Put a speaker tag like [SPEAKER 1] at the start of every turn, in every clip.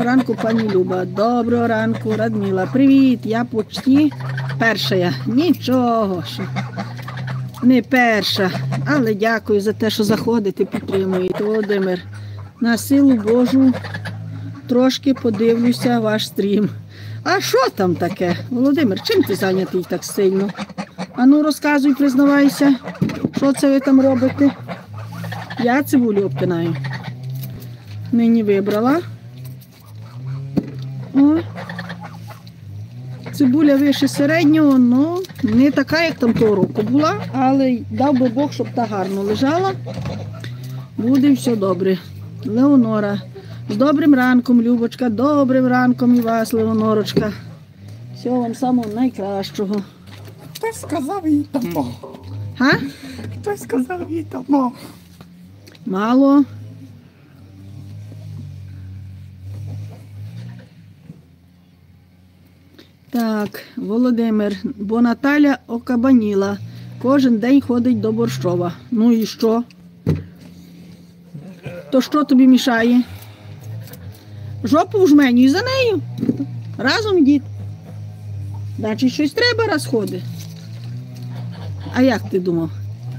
[SPEAKER 1] ранку, пані Люба. Доброго ранку, Радмила. Привіт, я почти перша. Нічого, що не перша. Але дякую за те, що заходите, підтримуєте. Володимир, на силу Божу трошки подивлюся ваш стрім. А що там таке? Володимир, чим ти зайнятий так сильно? Ану, розказуй, признавайся, що це ви там робите? Я цибулю обтинаю. Нині вибрала. О. Цибуля вище середнього, ну, не така, як там того року була, але дав би Бог, щоб та гарно лежала. Буде все добре. Леонора. З добрим ранком, Любочка, добрим ранком і вас, Леонорочка. Всього вам самого найкращого.
[SPEAKER 2] Хтось сказав їй тому.
[SPEAKER 1] Га?
[SPEAKER 2] Хтось сказав їй тому.
[SPEAKER 1] Мало. Так, Володимир, бо Наталя окабаніла. Кожен день ходить до Борщова. Ну і що? То що тобі мішає? Жопу в жменю і за нею. Разом йдіть. Значить, щось треба раз ходить. А як ти думав?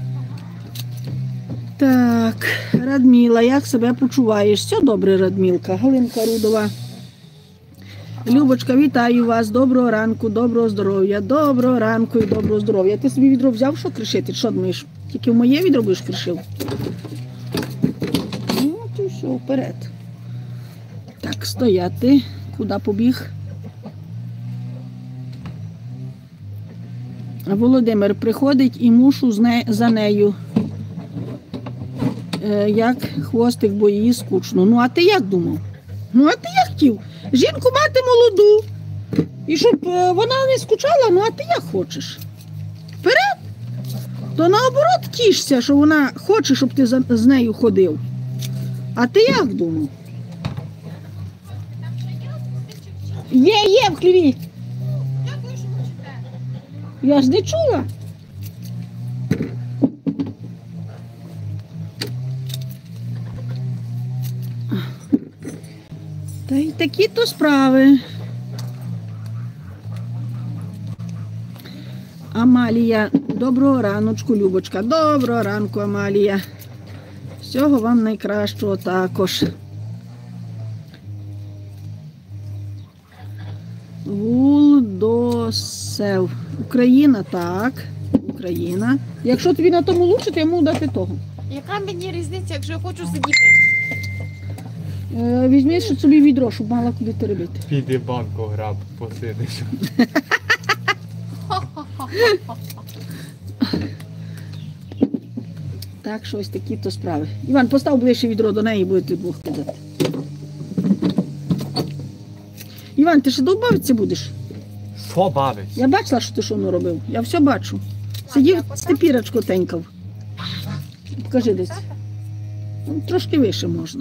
[SPEAKER 1] Так, Радмила, як себе почуваєш? Все добре, Радмілка. Галинка Рудова. Любочка, вітаю вас. Доброго ранку, доброго здоров'я. Доброго ранку і доброго здоров'я. Ти собі відро взяв, що кришити? Що думаєш? Тільки в моє відро будеш кришив? Ну, то все, вперед. Так, стояти. Куди побіг? Володимир приходить і мушу за нею. Як хвостик, бо її скучно. Ну, а ти як думав? Ну, а ти як хотів? Жінку мати молоду. І щоб вона не скучала, ну, а ти як хочеш? Вперед! То наоборот тішся, що вона хоче, щоб ти з нею ходив. А ти як думав? Є в хліві. Я ж не чула. Та й такі-то справи. Амалія. Доброго раночку, Любочка. Доброго ранку, Амалія. Всього вам найкращого також. Вулдосев. Україна, так. Україна. Якщо тобі на тому лучше, то я можу дати того.
[SPEAKER 3] Яка мені різниця, якщо я хочу сидіти?
[SPEAKER 1] Візьми собі відро, щоб мала куди ти робити.
[SPEAKER 2] Піди банку граб, посидиш.
[SPEAKER 1] Так, щось такі-то справи. Іван, постав ближче відро до неї і будете двох кидати. Іван, ти ще довбавитися будеш?
[SPEAKER 2] Що бавить?
[SPEAKER 1] Я бачила, що ти що воно робив. Я все бачу. Сидів, степірочку тенькав. Покажи десь. Ну, трошки вище можна.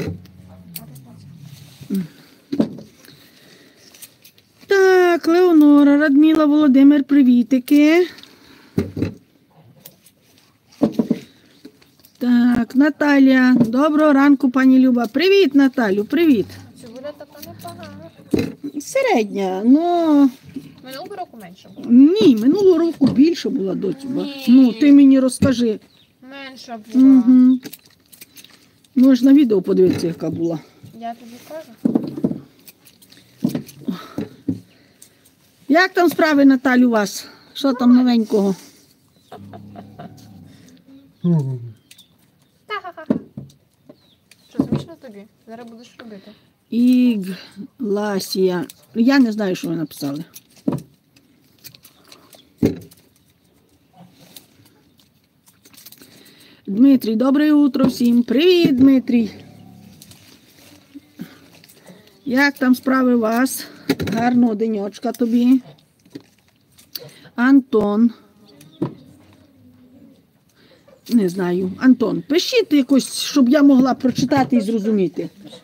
[SPEAKER 1] Так, Леонора, Радмила, Володимир, привітики. Так, Наталія. Доброго ранку, пані Люба. Привіт, Наталю, привіт.
[SPEAKER 3] Цибуля така непогана.
[SPEAKER 1] Середня, ну...
[SPEAKER 3] Минулого року менше було.
[SPEAKER 1] Ні, минулого року більше була доця.
[SPEAKER 3] Ні.
[SPEAKER 1] Ну, ти мені розкажи.
[SPEAKER 3] Менша була.
[SPEAKER 1] Угу. Можна відео подивитися, яка була.
[SPEAKER 3] Я тобі кажу.
[SPEAKER 1] Як там справи, Наталю, у вас? Що там новенького?
[SPEAKER 3] Та-ха-ха. Що, смішно тобі? Зараз будеш робити.
[SPEAKER 1] Ігласія. Я не знаю, що ви написали. Дмитрій, добре утро всім. Привіт, Дмитрій. Як там справи у вас? Гарного денечка тобі. Антон. Не знаю. Антон, пишіть якось, щоб я могла прочитати і зрозуміти.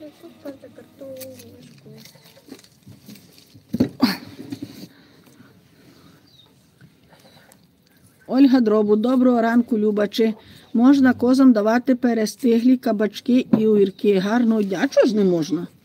[SPEAKER 1] Ольга Дробу, доброго ранку, Люба. Чи можна козам давати перестиглі кабачки і огірки? Гарного дня. А чого ж не можна?